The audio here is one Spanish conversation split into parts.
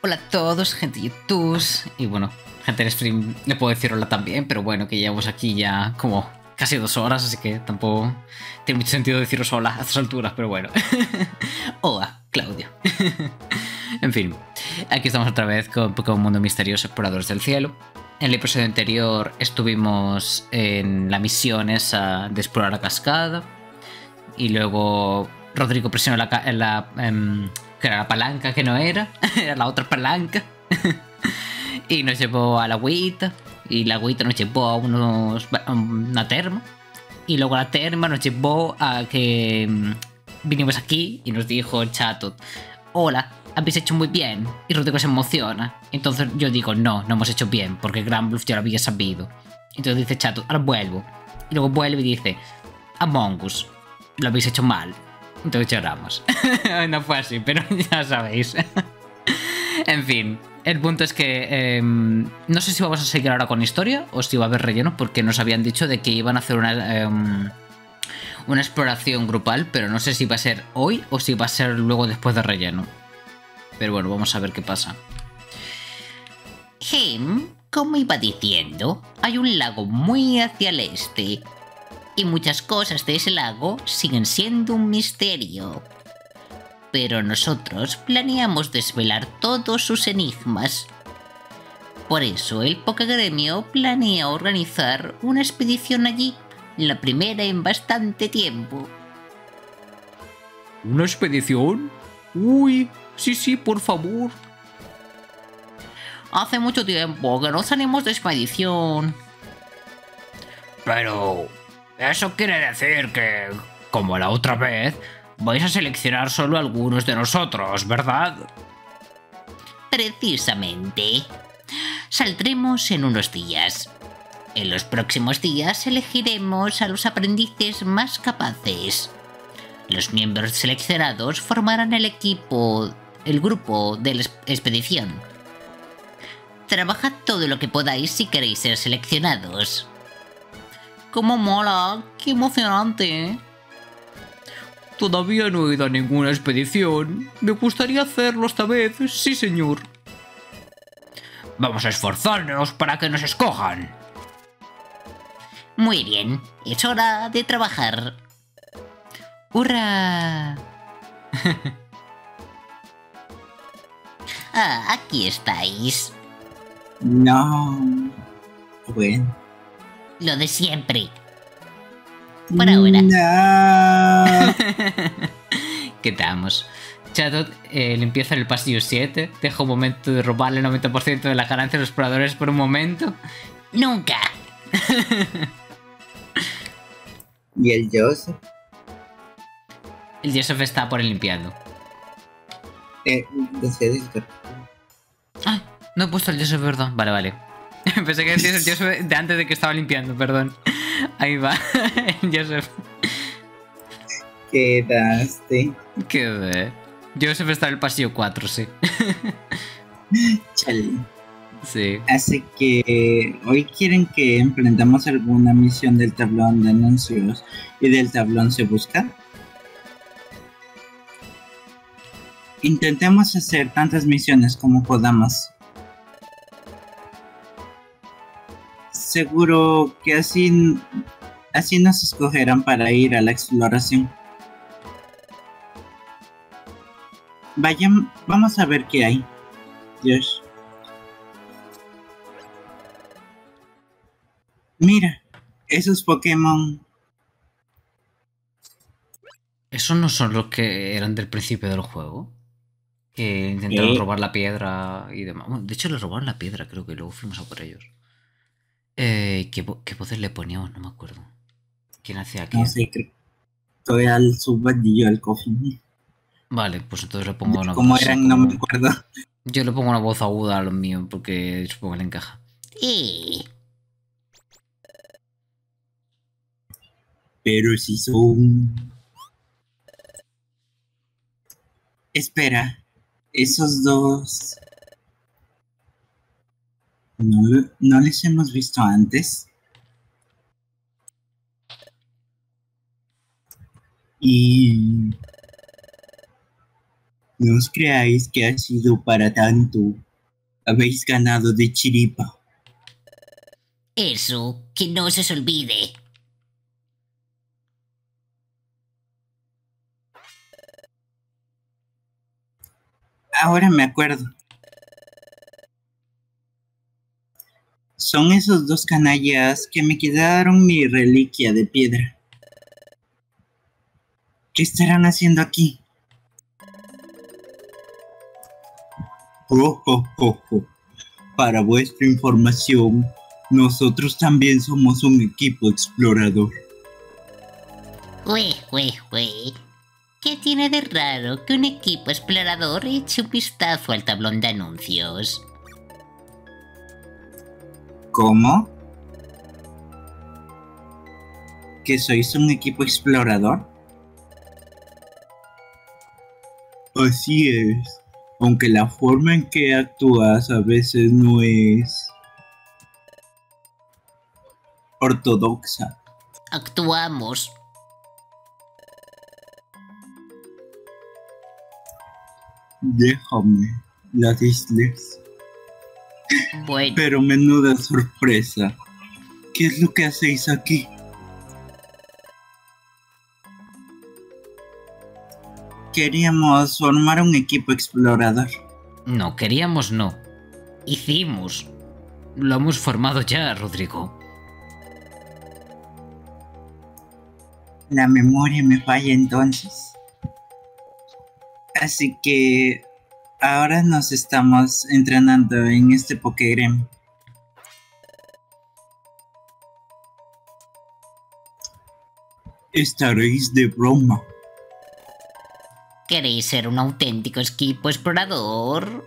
Hola a todos, gente de YouTube. Y bueno, gente del stream, le puedo decir hola también, pero bueno, que llevamos aquí ya como casi 2 horas, así que tampoco tiene mucho sentido deciros hola a estas alturas, pero bueno. Hola, Claudio. En fin, aquí estamos otra vez con Pokémon Mundo Misterioso Exploradores del Cielo. En el episodio anterior estuvimos en la misión esa de explorar la cascada. Y luego Rodrigo presionó que era la palanca que no era, era la otra palanca. Y nos llevó a la agüita. Y la agüita nos llevó a una terma. Y luego la terma nos llevó a que vinimos aquí y nos dijo el chato: hola, habéis hecho muy bien. Y Rodrigo se emociona. Entonces yo digo: no hemos hecho bien, porque Granblue ya lo había sabido. Entonces dice chato: ahora vuelvo. Y luego vuelve y dice: Among Us, lo habéis hecho mal. Entonces lloramos. No fue así, pero ya sabéis. En fin, el punto es que no sé si vamos a seguir ahora con historia o si va a haber relleno, porque nos habían dicho de que iban a hacer una exploración grupal, pero no sé si va a ser hoy o si va a ser luego después de relleno. Pero bueno, vamos a ver qué pasa. Como iba diciendo, hay un lago muy hacia el este. Y muchas cosas de ese lago siguen siendo un misterio. Pero nosotros planeamos desvelar todos sus enigmas. Por eso el Pokégremio planea organizar una expedición allí, la primera en bastante tiempo. ¿Una expedición? Uy, sí, por favor. Hace mucho tiempo que no salimos de expedición. Pero eso quiere decir que, como la otra vez, vais a seleccionar solo algunos de nosotros, ¿verdad? Precisamente. Saldremos en unos días. En los próximos días elegiremos a los aprendices más capaces. Los miembros seleccionados formarán el grupo de la expedición. Trabajad todo lo que podáis si queréis ser seleccionados. ¡Cómo mola! ¡Qué emocionante! Todavía no he ido a ninguna expedición. Me gustaría hacerlo esta vez, sí señor. Vamos a esforzarnos para que nos escojan. Muy bien, es hora de trabajar. ¡Hurra! Aquí estáis. No. Bueno. Lo de siempre. Por ahora. No. Quedamos. Chatot empieza en el pasillo 7. Deja un momento de robarle el 90% de la ganancia a los exploradores por un momento. ¡Nunca! ¿Y el Joseph? El Joseph está por el limpiando. Decía disculpa. Ay, no he puesto el Joseph, perdón. Vale. Pensé que decías el Joseph de antes de que estaba limpiando, perdón. Ahí va, el Joseph. Quedaste. Qué Joseph está en el pasillo 4, sí. Chale. Sí. Así que hoy quieren que emprendamos alguna misión del tablón de anuncios y del tablón se busca. Intentemos hacer tantas misiones como podamos. Seguro que así nos escogerán para ir a la exploración. Vamos a ver qué hay. Dios. Mira, esos Pokémon. ¿Esos no son los que eran del principio del juego? Que intentaron robar la piedra y demás. Bueno, de hecho, le robaron la piedra, creo que luego fuimos a por ellos. ¿Qué voces le poníamos? No me acuerdo. ¿Quién hacía qué? No sé, creo. Estoy al subbandillo al coffee. Vale, pues entonces le pongo una voz Como así, eran, no me acuerdo. Yo le pongo una voz aguda a los míos porque supongo que le encaja. Pero si son... Espera, esos dos... ¿No les hemos visto antes? Y... No os creáis que ha sido para tanto. Habéis ganado de chiripa. Eso, que no se os olvide. Ahora me acuerdo. Son esos dos canallas que me quitaron mi reliquia de piedra. ¿Qué estarán haciendo aquí? Oh, oh, oh, oh. Para vuestra información, nosotros también somos un equipo explorador. Ue. ¿Qué tiene de raro que un equipo explorador eche un vistazo al tablón de anuncios? ¿Cómo? ¿Que sois un equipo explorador? Así es, aunque la forma en que actúas a veces no es ortodoxa. Actuamos. Déjame, la dislexia. Bueno, Pero menuda sorpresa. ¿Qué es lo que hacéis aquí? Queríamos formar un equipo explorador. No, queríamos no. Hicimos. Lo hemos formado ya, Rodrigo. La memoria me falla entonces. Así que ahora nos estamos entrenando en este Pokégrem. Estaréis de broma. ¿queréis ser un auténtico equipo explorador?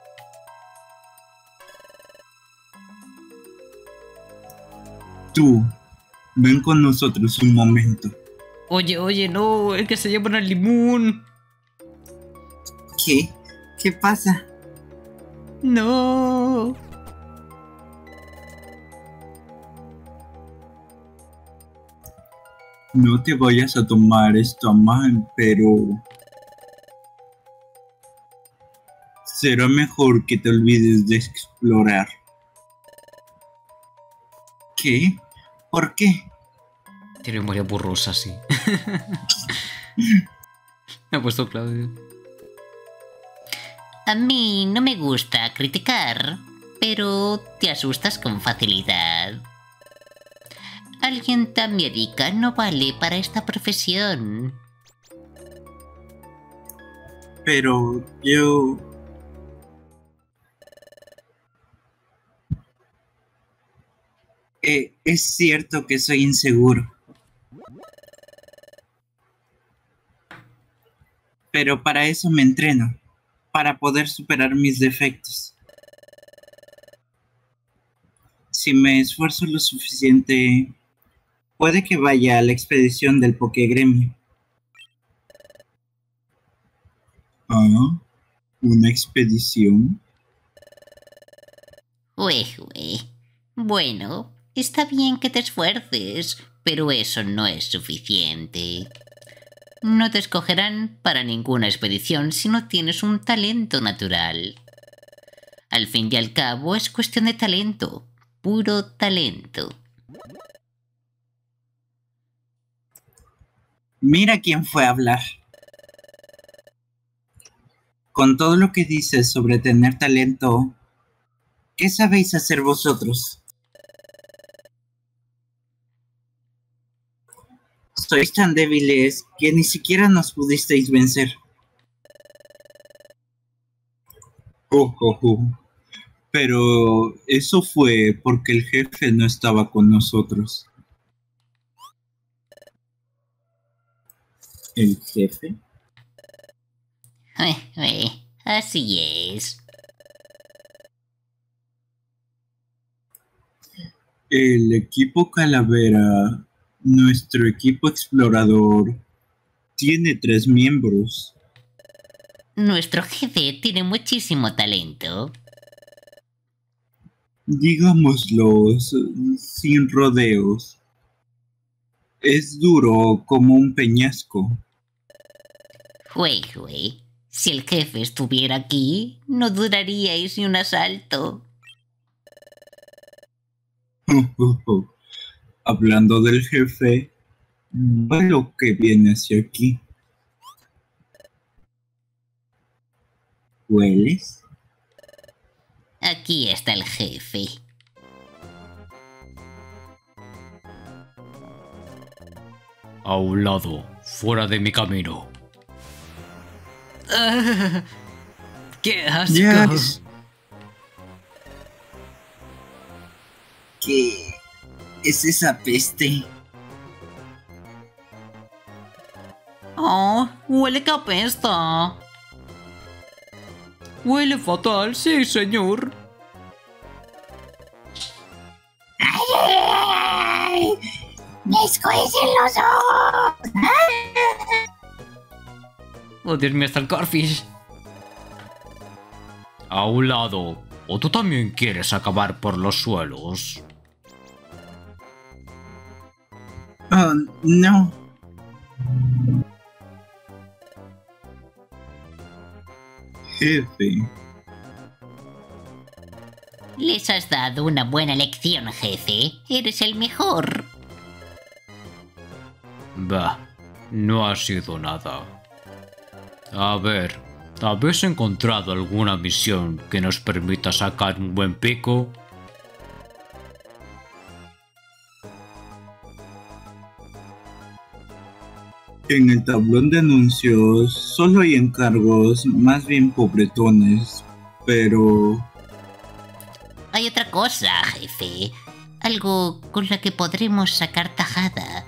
Tú, ven con nosotros un momento. Oye, no, el que se llevan al limón. ¿Qué? ¿Qué pasa? No. No te vayas a tomar esto a mal, pero será mejor que te olvides de explorar. ¿Qué? ¿Por qué? Tiene memoria borrosa, sí. Me ha puesto Claudio. A mí no me gusta criticar, pero te asustas con facilidad. Alguien tan miedica no vale para esta profesión. Pero yo... es cierto que soy inseguro. Pero para eso me entreno, para poder superar mis defectos. Si me esfuerzo lo suficiente, puede que vaya a la expedición del Pokégremio. Ah, ¿una expedición? Ue. Bueno, está bien que te esfuerces, pero eso no es suficiente. No te escogerán para ninguna expedición si no tienes un talento natural. Al fin y al cabo es cuestión de talento, puro talento. Mira quién fue a hablar. Con todo lo que dices sobre tener talento, ¿qué sabéis hacer vosotros? Sois tan débiles que ni siquiera nos pudisteis vencer. Oh. Pero eso fue porque el jefe no estaba con nosotros. ¿El jefe? Así es. El equipo Calavera, nuestro equipo explorador, tiene 3 miembros. Nuestro jefe tiene muchísimo talento. Digámoslo sin rodeos. Es duro como un peñasco. Jue. Si el jefe estuviera aquí, no duraríais ni un asalto. Hablando del jefe, ve lo que viene hacia aquí. ¿Hueles? Aquí está el jefe. A un lado, fuera de mi camino. ¡Qué asco! Yes. ¿Qué es esa peste? ¡Oh! ¡Huele que apesta! Huele fatal, sí, señor. ¡Ay! ¡Me escuecen los ojos! Oh, Dios mío, está el Corfish. A un lado. ¿O tú también quieres acabar por los suelos? Oh, no. Jefe. Les has dado una buena lección, jefe. Eres el mejor. Bah, no ha sido nada. A ver, ¿habéis encontrado alguna misión que nos permita sacar un buen pico? En el tablón de anuncios solo hay encargos más bien pobretones, pero... Hay otra cosa, jefe. Algo con la que podremos sacar tajada.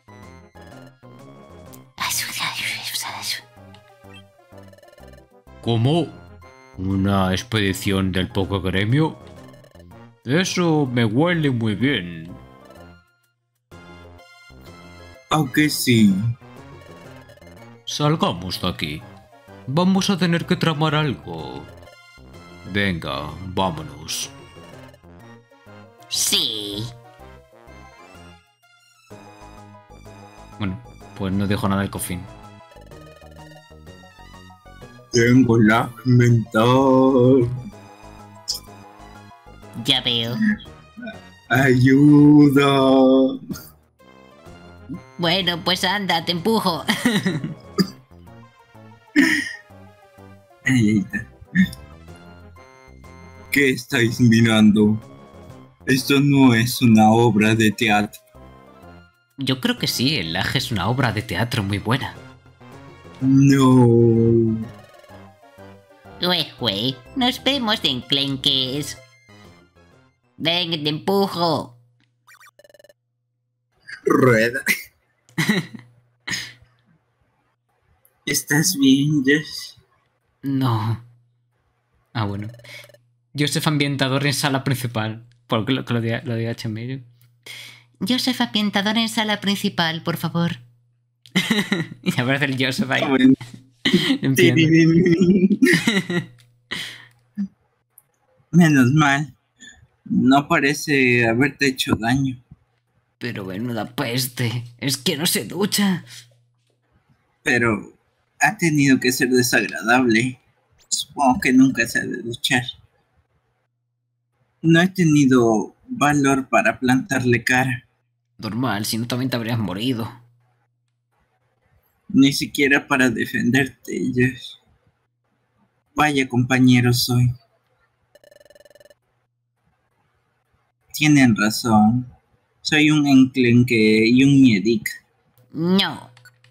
¿Cómo? ¿Una expedición del poco gremio? Eso me huele muy bien. aunque sí. Salgamos de aquí. Vamos a tener que tramar algo. Venga, vámonos. Sí. Bueno, pues no dijo nada el cofín. Tengo lag mental. Ya veo. Ayuda. Bueno, pues anda, te empujo. Ahí está. ¿Qué estáis mirando? Esto no es una obra de teatro. Yo creo que sí, el Lag es una obra de teatro muy buena. No. Güey, nos vemos en Clenques. Ven, te empujo. Rueda. ¿Estás bien, Jess? No. Ah, bueno. Joseph ambientador en sala principal. Porque lo de HML. Joseph ambientador en sala principal, por favor. Y aparece el Joseph ahí. Bueno. Entiendo. Menos mal. No parece haberte hecho daño. Pero menuda peste. Es que no se ducha. Pero ha tenido que ser desagradable. Supongo que nunca se ha de duchar. No he tenido valor para plantarle cara. Normal, si no también te habrías morido. Ni siquiera para defenderte, Jess. Vaya compañero soy. Tienen razón. Soy un enclenque y un miedic. No.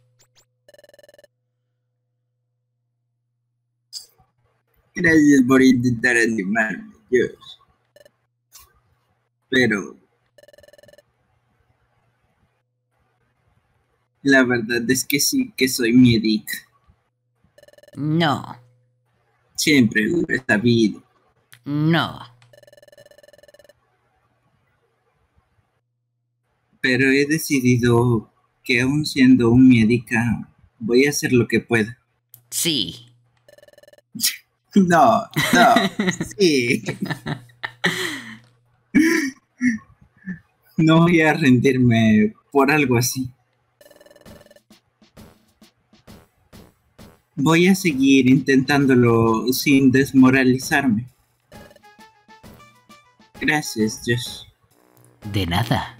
Gracias por intentar animarme, Jess. Pero la verdad es que sí que soy miedic. No. Siempre lo he sabido. No. Pero he decidido que aún siendo un miedica, voy a hacer lo que pueda. Sí. No, sí. No voy a rendirme por algo así. Voy a seguir intentándolo sin desmoralizarme. Gracias, Josh. De nada.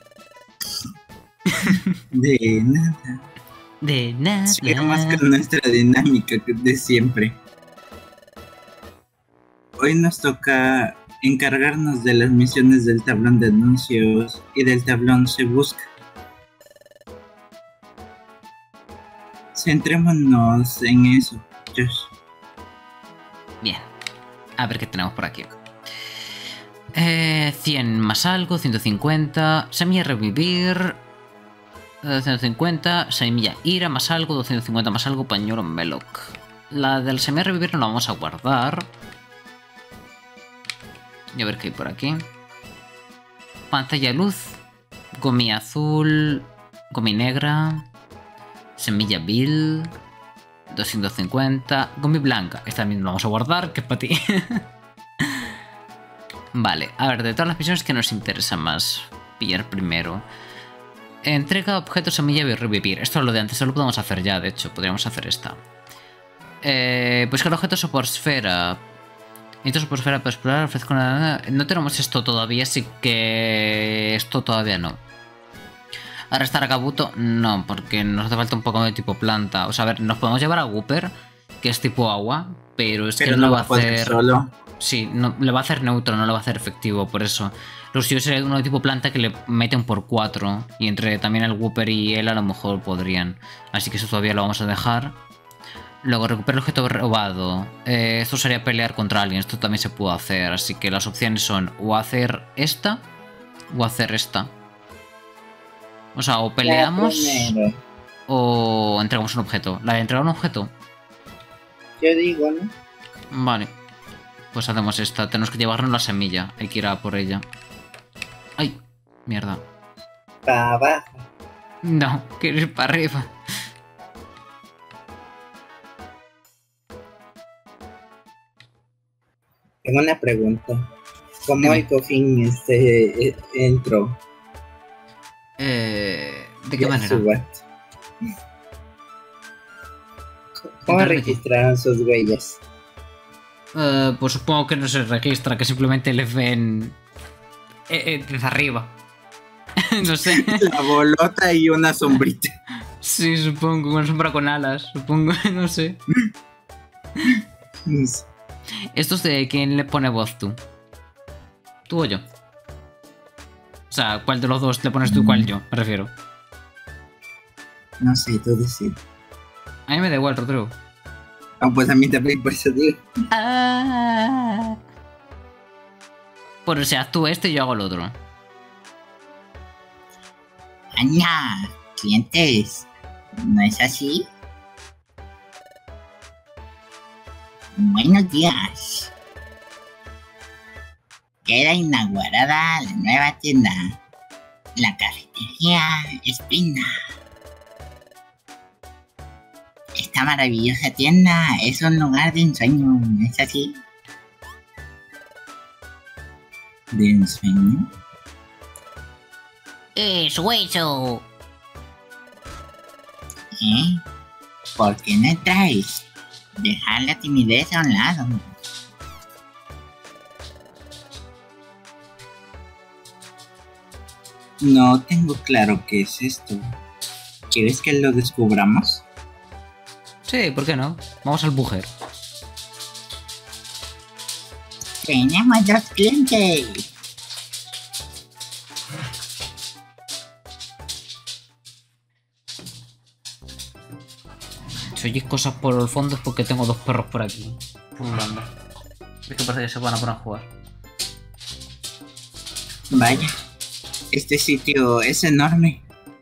De nada. De nada. Sigamos con nuestra dinámica de siempre. Hoy nos toca encargarnos de las misiones del tablón de anuncios y del tablón se busca. Centrémonos en eso, Josh. Bien. A ver qué tenemos por aquí. 100 más algo, 150. Semilla revivir. 250. Semilla ira más algo, 250 más algo. Pañuelo Meloc. La del semilla revivir no la vamos a guardar. Y a ver qué hay por aquí. Pantalla luz. Gomi azul. Gomi negra. Semilla Bill. 250. Gomi blanca. Esta también la vamos a guardar, que es para ti. Vale, a ver, de todas las misiones que nos interesa más pillar primero. Entrega objetos semilla y revivir. Esto es lo de antes, esto lo podemos hacer ya, de hecho, podríamos hacer esta. Buscar objetos soporsfera. Necesito soporsfera para explorar, ofrezco una... No tenemos esto todavía, así que... Esto todavía no. Arrestar a Kabuto, no, porque nos hace falta un poco de tipo planta. O sea, a ver, nos podemos llevar a Wooper, que es tipo agua, pero es que no va a hacer... Solo. Sí, no, le va a hacer neutro, no le va a hacer efectivo, por eso. Lo suyo sería uno de tipo planta que le mete un por 4. Y entre también el Wooper y él a lo mejor podrían. Así que eso todavía lo vamos a dejar. Luego recupera el objeto robado. Esto sería pelear contra alguien, esto también se puede hacer. Así que las opciones son o hacer esta o hacer esta. O sea, o peleamos o entregamos un objeto. ¿La de entregar un objeto? Yo digo, ¿no? Vale. Pues hacemos esta. Tenemos que llevarnos la semilla. Hay que ir a por ella. ¡Ay! Mierda. Para abajo. No, quiero ir para arriba. Tengo una pregunta. ¿Cómo Dime. el Coffin entró? ¿De qué manera? Subat. ¿Cómo Entonces, registraron sus huellas? Pues supongo que no se registra, que simplemente les ven desde arriba. No sé. La bolota y una sombrita. Sí, supongo, una sombra con alas, supongo, no sé. ¿Estos de quién le pone voz tú? ¿Tú o yo? O sea, ¿cuál de los dos le pones tú y cuál yo? Me refiero. No sé, tú decides. A mí me da igual, Rodrigo. Ah, pues a mí también, por eso digo. Pues o sea, tú este y yo hago el otro. Ana, clientes, ¿no es así? Buenos días. Queda inaugurada la nueva tienda, la cafetería Espina. Esta maravillosa tienda es un lugar de ensueño, ¿no es así? ¿De ensueño? ¡Eso, eso! ¿Eh? ¿Por qué no entráis? Dejad la timidez a un lado. No tengo claro qué es esto. ¿Quieres que lo descubramos? Sí, ¿por qué no? Vamos al bujer. Tenemos 2 clientes. Si oyes cosas por el fondo es porque tengo 2 perros por aquí. Pululando. Es que parece que se van a poner a jugar. Vaya, este sitio es enorme.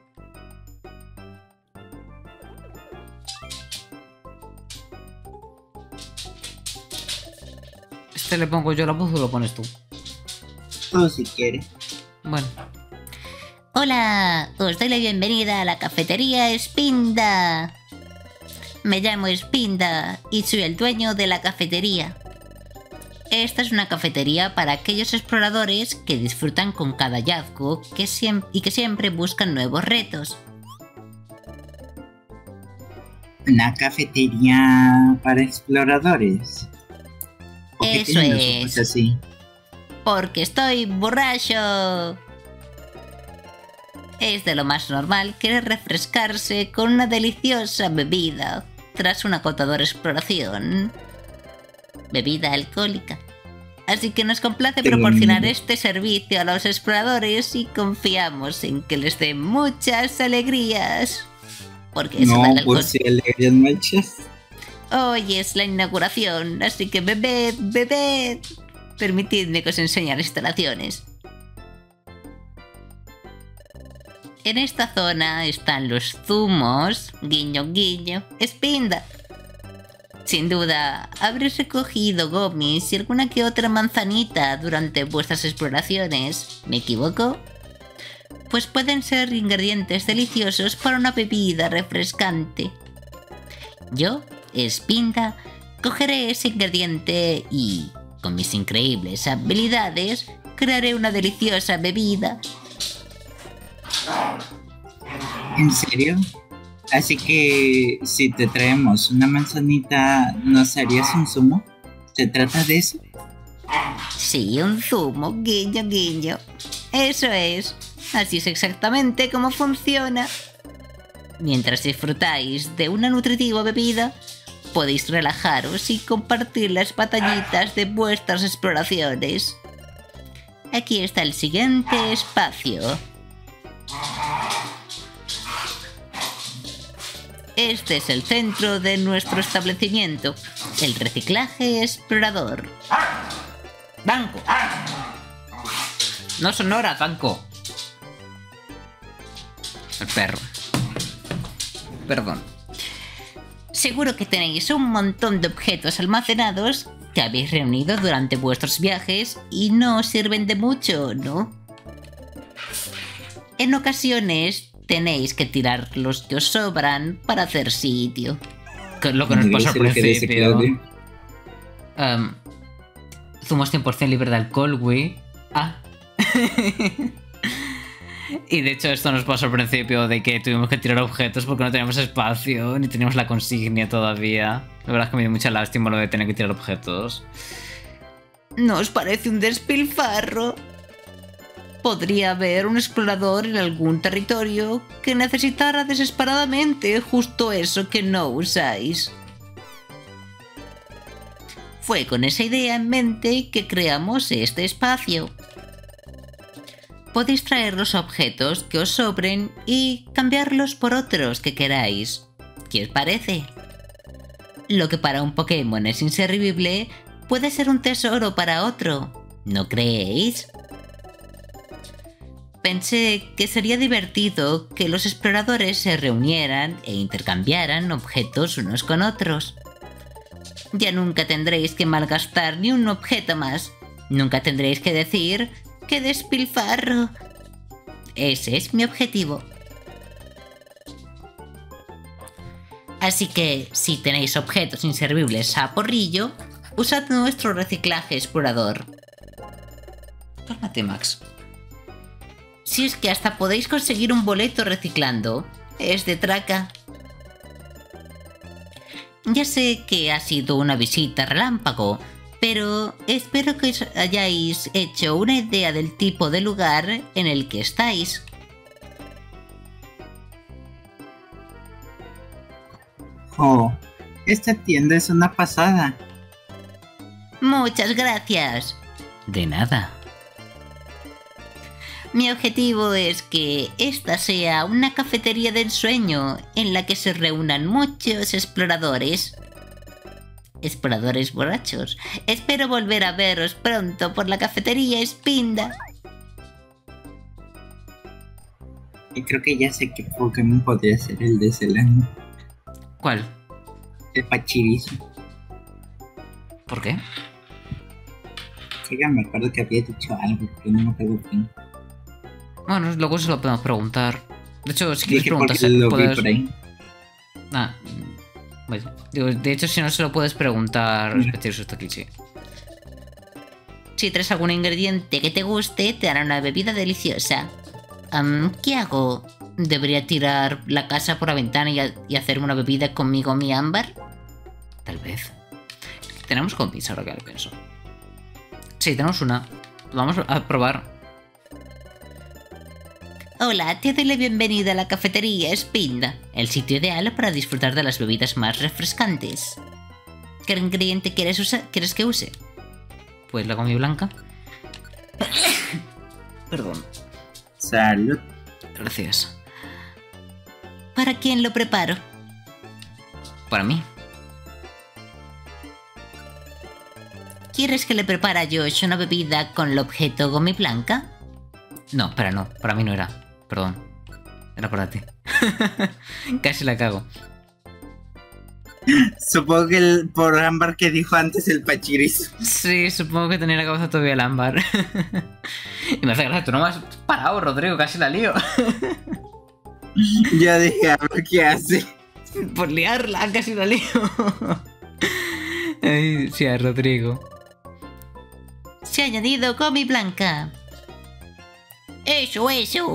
¿Este le pongo yo la voz o lo pones tú? O si quieres. Bueno. Hola, os doy la bienvenida a la cafetería Espinda. Me llamo Espinda y soy el dueño de la cafetería. Esta es una cafetería para aquellos exploradores que disfrutan con cada hallazgo y que siempre buscan nuevos retos. Una cafetería para exploradores. ¿Por qué Eso tienen los es. ojos así? Porque estoy borracho. Es de lo más normal querer refrescarse con una deliciosa bebida tras una agotadora exploración. Bebida alcohólica. Así que nos complace Tengo proporcionar miedo. este servicio a los exploradores y confiamos en que les dé muchas alegrías. Porque eso da el No, alcohol. pues si alegrías muchas. Hoy es la inauguración, así que bebed, bebed. Permitidme que os enseñe las instalaciones. En esta zona están los zumos, guiño guiño, espinda. Sin duda, habréis recogido gomis y alguna que otra manzanita durante vuestras exploraciones. ¿Me equivoco? Pues pueden ser ingredientes deliciosos para una bebida refrescante. Yo, Espinda, cogeré ese ingrediente y, con mis increíbles habilidades, crearé una deliciosa bebida. ¿En serio? Así que si te traemos una manzanita, ¿nos harías un zumo? ¿Se trata de eso? Sí, un zumo, guiño guiño. Eso es. Así es exactamente como funciona. Mientras disfrutáis de una nutritiva bebida, podéis relajaros y compartir las batallitas de vuestras exploraciones. Aquí está el siguiente espacio. Este es el centro de nuestro establecimiento, el reciclaje explorador. ¡Banco! No son horas, banco. El perro. Perdón. Seguro que tenéis un montón de objetos almacenados que habéis reunido durante vuestros viajes y no os sirven de mucho, ¿no? En ocasiones tenéis que tirar los que os sobran para hacer sitio. Lo que nos pasó al Lo que dice principio. Claudio. Zumos 100% libre de alcohol, güey. Ah. Y de hecho esto nos pasó al principio de que tuvimos que tirar objetos porque no teníamos espacio, ni teníamos la consignia todavía. La verdad es que me dio mucha lástima lo de tener que tirar objetos. ¿No os parece un despilfarro? Podría haber un explorador en algún territorio que necesitara desesperadamente justo eso que no usáis. Fue con esa idea en mente que creamos este espacio. Podéis traer los objetos que os sobren y cambiarlos por otros que queráis. ¿Qué os parece? Lo que para un Pokémon es inservible puede ser un tesoro para otro, ¿no creéis? Pensé que sería divertido que los exploradores se reunieran e intercambiaran objetos unos con otros. Ya nunca tendréis que malgastar ni un objeto más. Nunca tendréis que decir ¡qué despilfarro! Ese es mi objetivo. Así que, si tenéis objetos inservibles a porrillo, usad nuestro reciclaje explorador. Cálmate, Max. Si es que hasta podéis conseguir un boleto reciclando, es de traca. Ya sé que ha sido una visita relámpago, pero espero que os hayáis hecho una idea del tipo de lugar en el que estáis. Oh, esta tienda es una pasada. Muchas gracias. De nada. Mi objetivo es que esta sea una cafetería de ensueño en la que se reúnan muchos exploradores. Exploradores borrachos. Espero volver a veros pronto por la cafetería Espinda. Y creo que ya sé qué Pokémon podría ser el de Celano. ¿Cuál? El Pachirisu. ¿Por qué? Creo que me acuerdo que había dicho algo, pero no me acuerdo bien. Bueno, luego se lo podemos preguntar. De hecho, si quieres Dije porque preguntar, lo vi puedes... por ahí. Ah, vaya. Digo, de hecho, si no se lo puedes preguntar, repetir su taquichi. Si traes algún ingrediente que te guste, te hará una bebida deliciosa. ¿Qué hago? ¿Debería tirar la casa por la ventana y hacerme una bebida conmigo, mi ámbar? Tal vez. Tenemos combis, ahora que lo pienso. Sí, tenemos una. Vamos a probar. Hola, te doy la bienvenida a la cafetería Spinda, el sitio ideal para disfrutar de las bebidas más refrescantes. ¿Qué ingrediente quieres que use? Pues la combi blanca. Perdón. Salud. Gracias. ¿Para quién lo preparo? Para mí. ¿Quieres que le prepare a Josh una bebida con el objeto gomi blanca? No, espera, no. Para mí no era. Perdón. Era para ti. Casi la cago. Supongo que por ámbar que dijo antes el pachirizo. Sí, supongo que tenía la cabeza todavía el ámbar. Y me hace gracia, tú no me has parado, Rodrigo, casi la lío. Yo dije, a ver qué hace. Por liarla, casi la lío. Ay, sí, a Rodrigo. Se ha añadido gomi blanca. Eso.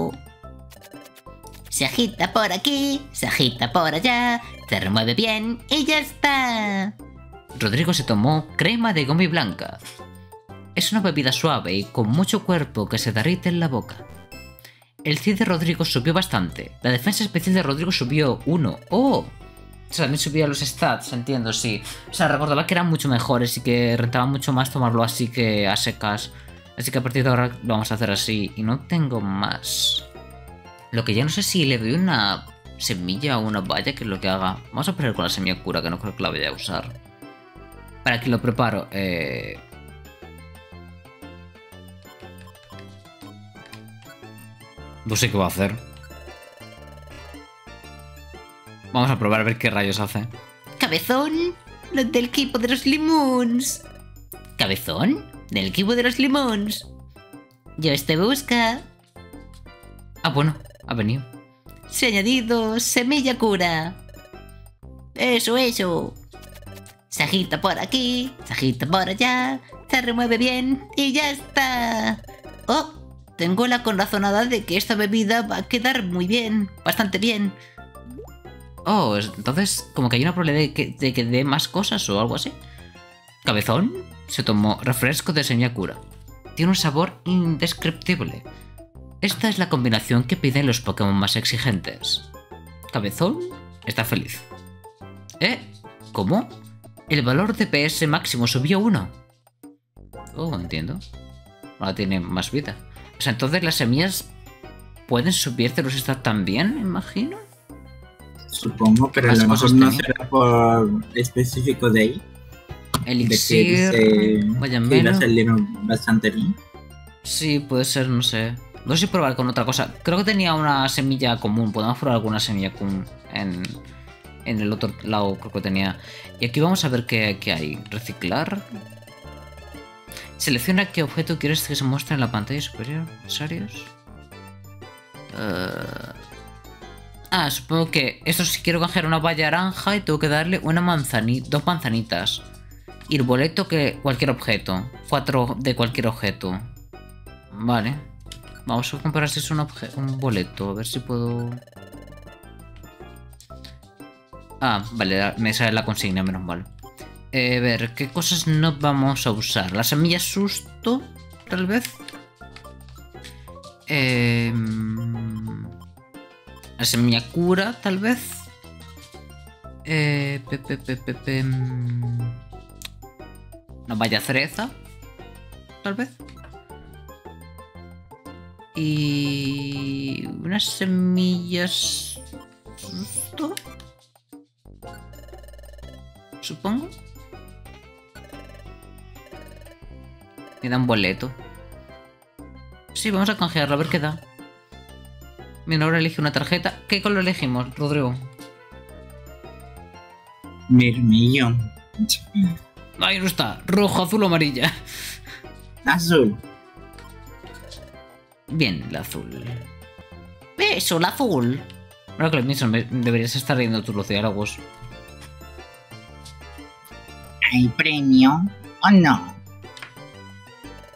Se agita por aquí, se agita por allá, se remueve bien y ya está. Rodrigo se tomó crema de gomi blanca. Es una bebida suave y con mucho cuerpo que se derrite en la boca. El CI de Rodrigo subió bastante. La defensa especial de Rodrigo subió 1. ¡Oh! O sea, también subía los stats, entiendo, sí. O sea, recordaba que eran mucho mejores y que rentaba mucho más tomarlo así que a secas. Así que a partir de ahora lo vamos a hacer así. Y no tengo más. Lo que ya no sé si le doy una semilla o una valla, que es lo que haga. Vamos a probar con la semilla cura, que no creo que la vaya a usar. Para que lo preparo. No sé qué va a hacer. Vamos a probar a ver qué rayos hace. Cabezón, los del equipo de los limons. Cabezón, del equipo de los limons. Yo te busca. Ah, bueno, ha venido. Se ha añadido semilla cura. Eso. Se agita por aquí, se agita por allá, se remueve bien y ya está. Oh, tengo la corazonada de que esta bebida va a quedar muy bien, bastante bien. Oh, entonces como que hay una probabilidad de que dé más cosas o algo así. Cabezón se tomó refresco de semilla cura. Tiene un sabor indescriptible. Esta es la combinación que piden los Pokémon más exigentes. Cabezón está feliz. ¿Cómo? El valor de PS máximo subió 1. Oh, entiendo. Ahora tiene más vida. O sea, entonces las semillas pueden subirte los stats también, imagino. Supongo, pero a lo mejor no será por específico de ahí. Elixir, vaya menos. Salieron bastante bien. Sí, puede ser, no sé. No sé si probar con otra cosa. Creo que tenía una semilla común. Podemos probar alguna semilla común en el otro lado, creo que tenía. Y aquí vamos a ver qué hay. Reciclar. Selecciona qué objeto quieres que se muestre en la pantalla superior. ¿Necesarios? Supongo que esto, si quiero coger una valla naranja y tengo que darle una manzanita, 2 manzanitas. Y el boleto, que cualquier objeto. 4 de cualquier objeto. Vale. Vamos a comprar si es un boleto. A ver si puedo... Vale, me sale la consigna, menos mal. A ver, ¿qué cosas no vamos a usar? La semilla susto, tal vez. La semilla cura, tal vez. Una valla cereza, tal vez. Y unas semillas susto, supongo. Me da un boleto. Sí, vamos a canjearlo, a ver qué da. Mira, ahora elige una tarjeta. ¿Qué color elegimos, Rodrigo? Mirmillón. Ahí no está. Rojo, azul o amarilla. Azul. Bien, el azul. Eso, el azul. Ahora que lo pienso, deberías estar leyendo tus los diálogos. ¿Hay premio o no?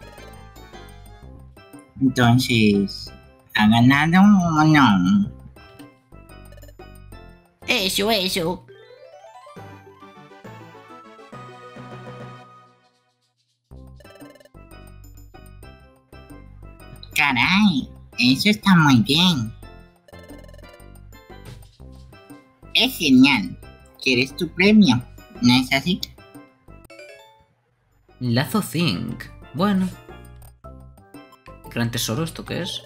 Entonces, ¿ha ganado o no? Eso. Caray, eso está muy bien. Es genial. ¿Quieres tu premio? ¿No es así? Lazo Think. Bueno. Gran tesoro, ¿esto qué es?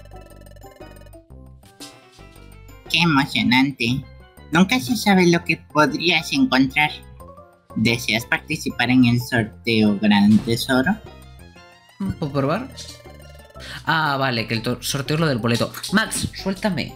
¡Qué emocionante! Nunca se sabe lo que podrías encontrar. ¿Deseas participar en el sorteo Gran Tesoro? ¿Puedo probar? Ah, vale, que el sorteo es lo del boleto. Max, suéltame.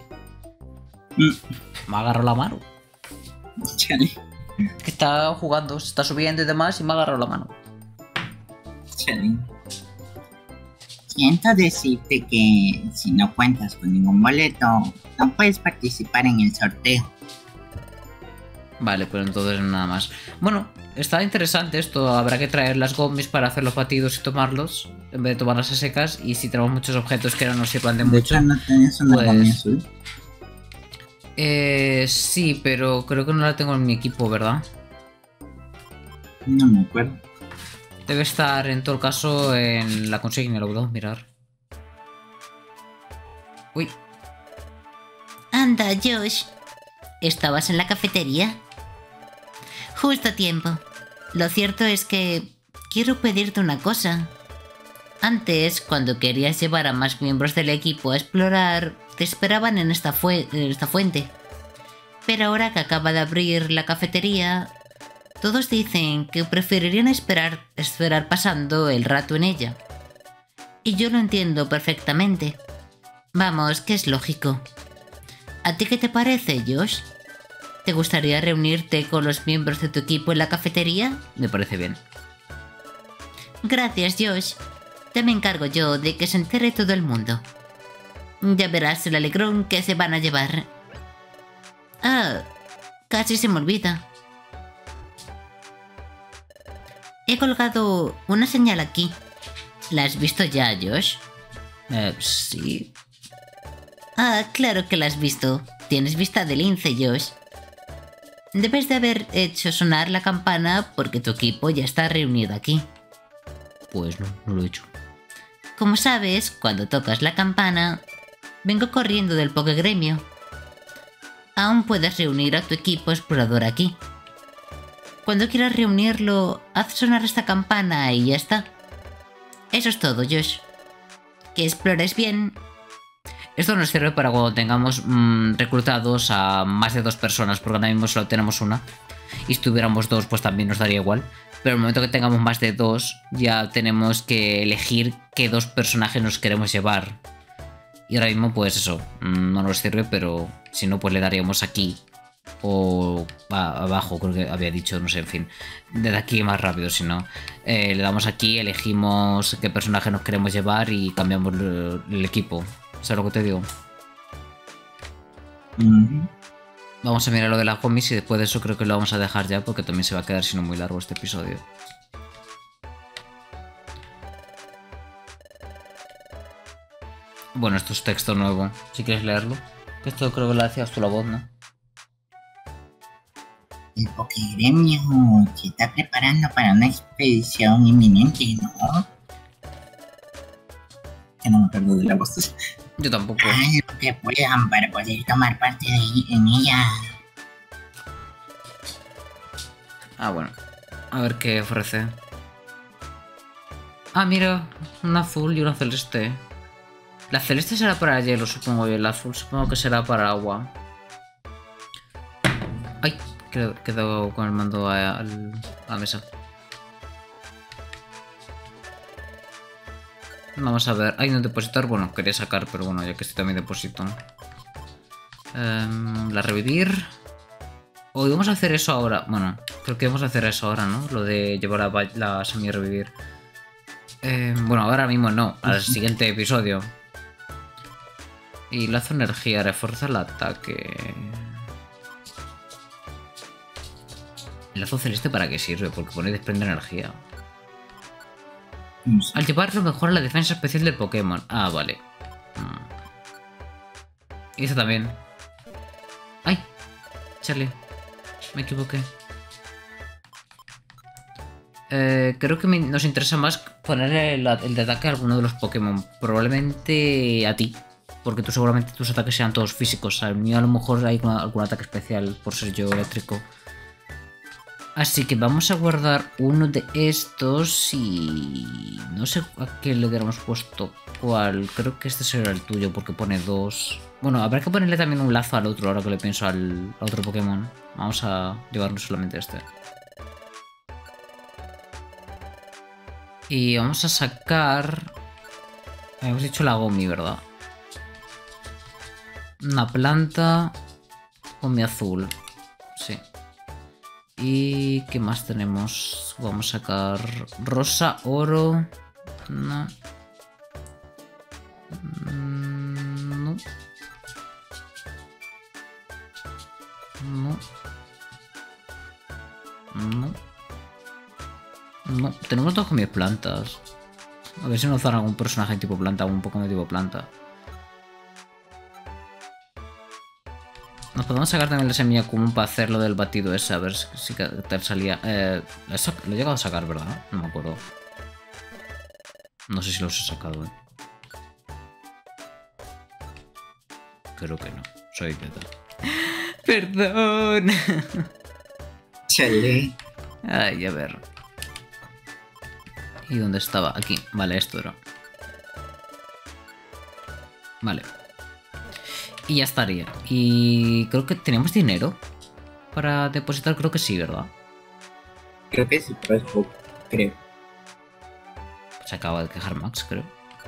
Me agarró la mano. Chale. Que está jugando, se está subiendo y demás y me ha agarrado la mano. Chale. Siento decirte que si no cuentas con ningún boleto, no puedes participar en el sorteo. Vale, pues entonces nada más. Bueno, está interesante esto. Habrá que traer las gomis para hacer los batidos y tomarlos, en vez de tomarlas a secas. Y si tenemos muchos objetos que no nos sirvan de mucho. De hecho, ¿no tienes una pues... gomi azul? Sí, pero creo que no la tengo en mi equipo, ¿verdad? No me acuerdo. Debe estar en todo caso en la consigna, lo puedo mirar. Uy. Anda, Josh. ¿Estabas en la cafetería? Justo a tiempo. Lo cierto es que quiero pedirte una cosa. Antes, cuando querías llevar a más miembros del equipo a explorar, te esperaban en esta fuente. Pero ahora que acaba de abrir la cafetería, todos dicen que preferirían esperar pasando el rato en ella. Y yo lo entiendo perfectamente. Vamos, que es lógico. ¿A ti qué te parece, Josh? ¿Te gustaría reunirte con los miembros de tu equipo en la cafetería? Me parece bien. Gracias, Josh. Ya me encargo yo de que se entere todo el mundo. Ya verás el alegrón que se van a llevar. Ah, casi se me olvida. He colgado una señal aquí. ¿La has visto ya, Josh? Sí. Ah, claro que la has visto. Tienes vista de lince, Josh. Debes de haber hecho sonar la campana porque tu equipo ya está reunido aquí. Pues no lo he hecho. Como sabes, cuando tocas la campana, vengo corriendo del Pokégremio. Aún puedes reunir a tu equipo explorador aquí. Cuando quieras reunirlo, haz sonar esta campana y ya está. Eso es todo, Josh. Que explores bien. Esto nos sirve para cuando tengamos reclutados a más de 2 personas, porque ahora mismo solo tenemos una. Y si tuviéramos 2, pues también nos daría igual. Pero en el momento que tengamos más de 2, ya tenemos que elegir qué 2 personajes nos queremos llevar. Y ahora mismo, pues eso, no nos sirve, pero si no, pues le daríamos aquí. O abajo, creo que había dicho, no sé, en fin. Desde aquí más rápido, si no. Le damos aquí, elegimos qué personaje nos queremos llevar y cambiamos el equipo. ¿Sabes lo que te digo? Vamos a mirar lo de las gomis y después de eso creo que lo vamos a dejar ya porque también se va a quedar si no muy largo este episodio. Bueno, esto es texto nuevo, si quieres leerlo. Esto creo que lo hacías tú la voz, ¿no? El Pokégremio se está preparando para una expedición inminente, ¿no? Que no me acuerdo de la voz. Yo tampoco. Hagan lo que puedan para poder tomar parte en ella. Ah, bueno. A ver qué ofrece. Ah, mira. Un azul y una celeste. La celeste será para hielo, supongo. Y el azul supongo que será para agua. Ay, quedo con el mando a la mesa. Vamos a ver. Hay un depositar. Bueno, quería sacar, pero bueno, ya que estoy también deposito. La revivir. O íbamos a hacer eso ahora. Bueno, creo que vamos a hacer eso ahora, ¿no? Lo de llevar la semi-revivir. Bueno, ahora mismo no. Al siguiente episodio. Y lazo energía. Refuerza el ataque. ¿El lazo celeste para qué sirve? Porque pone desprende energía. No sé. Al llevarlo mejora la defensa especial del Pokémon. Ah, vale. Y eso también. ¡Ay! Chale, me equivoqué. Creo que nos interesa más ponerle el de ataque a alguno de los Pokémon. Probablemente a ti. Porque tú seguramente tus ataques sean todos físicos. Al mío a lo mejor hay algún ataque especial por ser yo eléctrico. Así que vamos a guardar uno de estos y... no sé a qué le hubiéramos puesto cuál. Creo que este será el tuyo porque pone 2. Bueno, habrá que ponerle también un lazo al otro ahora que le pienso al otro Pokémon. Vamos a llevarnos solamente este. Y vamos a sacar... Hemos dicho la Gomi, ¿verdad? Una planta... Gomi azul. Sí. ¿Y qué más tenemos? Vamos a sacar... Rosa, oro... No. No. No. No. No, tenemos dos Gomi plantas. A ver si nos dan algún personaje tipo planta o un Pokémon tipo planta. Nos podemos sacar también la semilla común para hacer lo del batido ese, a ver si tal salía. Lo he llegado a sacar, ¿verdad? No me acuerdo. No sé si los he sacado, Creo que no. Soy idiota. Perdón. Chale. Ay, a ver. ¿Y dónde estaba? Aquí. Vale, esto era. Vale. Y ya estaría. Y creo que tenemos dinero para depositar. Creo que sí, ¿verdad? Creo que sí, pero es poco, creo. Se acaba de quejar Max, creo.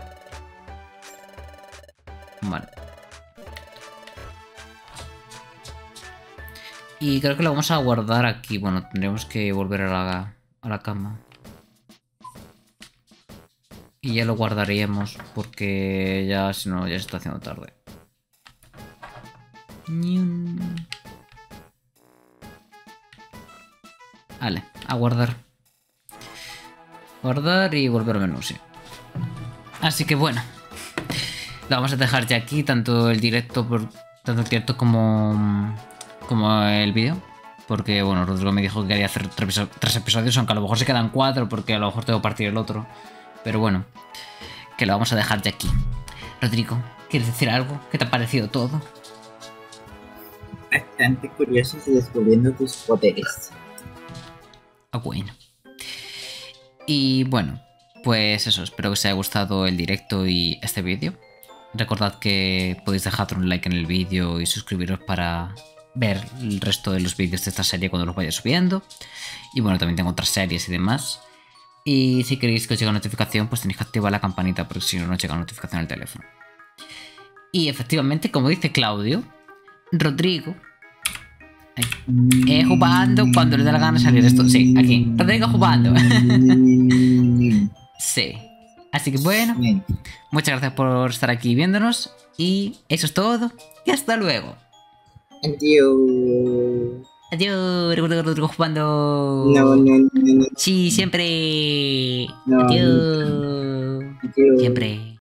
Vale. Y creo que lo vamos a guardar aquí. Bueno, tendremos que volver a la cama. Y ya lo guardaríamos porque ya, si no, ya se está haciendo tarde. Vale, a guardar. Guardar y volver al menú, sí. Así que bueno. Lo vamos a dejar ya aquí, tanto el directo como el vídeo. Porque, bueno, Rodrigo me dijo que quería hacer 3 episodios, aunque a lo mejor se quedan 4 porque a lo mejor tengo que partir el otro. Pero bueno, que lo vamos a dejar ya aquí. Rodrigo, ¿quieres decir algo? ¿Qué te ha parecido todo? Bastante curioso y descubriendo tus poderes. Ah, bueno. Y bueno, pues eso, espero que os haya gustado el directo y este vídeo. Recordad que podéis dejar un like en el vídeo y suscribiros para ver el resto de los vídeos de esta serie cuando los vaya subiendo. Y bueno, también tengo otras series y demás. Y si queréis que os llegue notificación, pues tenéis que activar la campanita, porque si no, no llega notificación al teléfono. Y efectivamente, como dice Claudio, Rodrigo jugando cuando le da la gana salir esto. Sí, aquí. Rodrigo jugando. Sí. Así que bueno, muchas gracias por estar aquí viéndonos. Y eso es todo. Y hasta luego. Adiós. Adiós, Rodrigo jugando. No. Sí, siempre. No. Adiós. Adiós. Siempre.